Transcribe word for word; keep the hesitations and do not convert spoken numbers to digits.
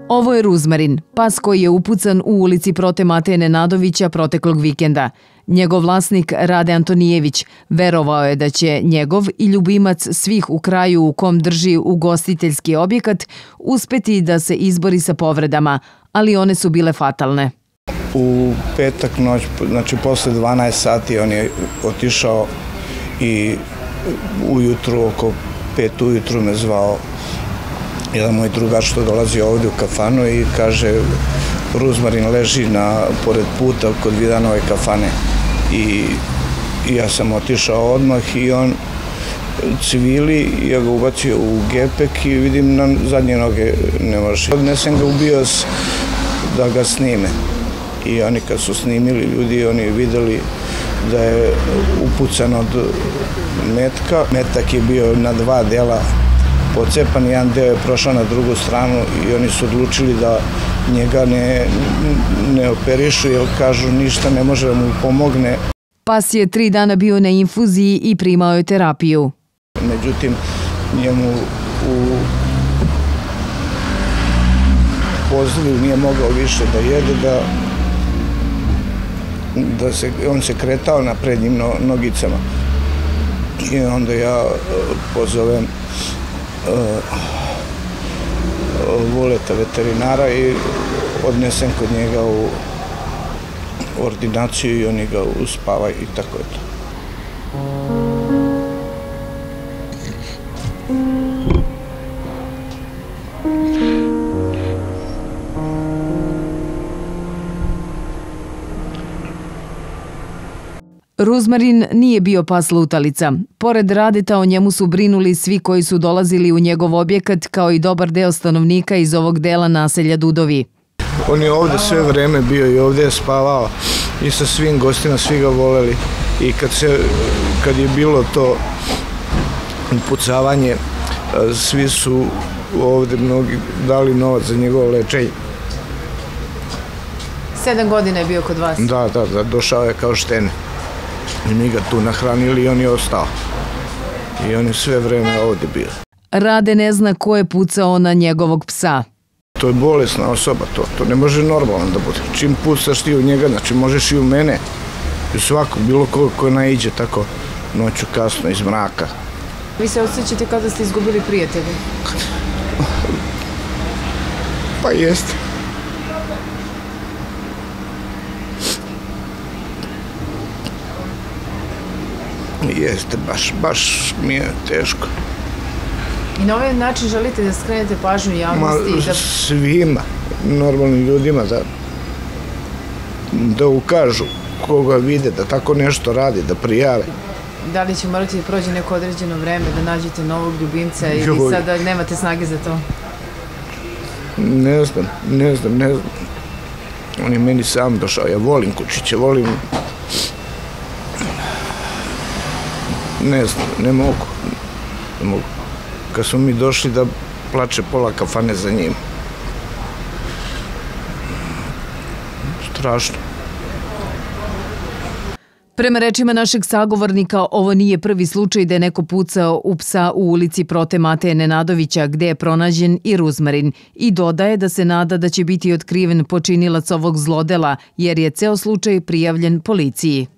Ovo je Ruzmarin, pas koji je upucan u ulici Prote Mateje Nenadovića proteklog vikenda. Njegov vlasnik Rade Antonijević verovao je da će njegov i ljubimac svih u kraju u kom drži ugostiteljski objekat uspeti da se izbori sa povredama, ali one su bile fatalne. U petak noć, znači posle dvanaest sati, on je otišao i ujutru, oko pet ujutru me zvao jedan moj drugar što dolazi ovdje u kafanu i kaže Ruzmarin leži na, pored puta kod Vidanove kafane. I, i ja sam otišao odmah i on civili, ja ga ubacio u gepek i vidim na zadnje noge ne može. Odnesem ga u bios da ga snime. I oni kad su snimili ljudi, oni videli da je upucan od metka. Metak je bio na dva dela pocepan, jedan deo je prošao na drugu stranu i oni su odlučili da njega ne, ne operišu jer kažu ništa ne može da mu pomogne. Pas je tri dana bio na infuziji i primao je terapiju. Međutim, njemu u pozdravu nije mogao više da jede, da, da se, on se kretao na prednjim nogicama. I onda ja pozovem uh, Vuleta veterinara i odnesem kod njega u ordinaciju i oni ga uspavaju i tako je to. Ruzmarin nije bio pas lutalica. Pored Radeta o njemu su brinuli svi koji su dolazili u njegov objekat, kao i dobar deo stanovnika iz ovog dela naselja Dudovi. On je ovdje sve vreme bio i ovdje je spavao i sa svim gostima, svi ga voleli. I kad, se, kad je bilo to upucavanje, svi su ovdje mnogi dali novac za njegovo lečenje. Sedam godina je bio kod vas? Da, da, da, došao je kao štene. I mi ga tu nahranili i on je ostao. I on je sve vreme ovdje bio. Rade ne zna ko je pucao na njegovog psa. To je bolesna osoba, to, to ne može normalno da bude. Čim pucaš ti u njega, znači možeš i u mene, i u svakog, bilo ko ko naiđe tako noću kasno iz mraka. Vi se osjećate kao da ste izgubili prijatelje? Pa jeste. Jeste, baš, baš mi je teško. I na ovaj način želite da skrenete pažnju javnosti? Ma, da... svima, normalnim ljudima, da, da ukažu koga vide, da tako nešto radi, da prijave. Da li će morati da prođe neko određeno vreme, da nađete novog ljubimca ili Joj. Sada nemate snage za to? Ne znam, ne znam, ne znam. On je meni sam došao, ja volim kučiće, volim... Ne znam, ne mogu, ne mogu. Kad smo mi došli da plače pola kafane za njim. Strašno. Prema rečima našeg sagovornika, ovo nije prvi slučaj da je neko pucao u psa u ulici Prote Mateje Nenadovića, gde je pronađen i Ruzmarin, i dodaje da se nada da će biti otkriven počinilac ovog zlodela, jer je ceo slučaj prijavljen policiji.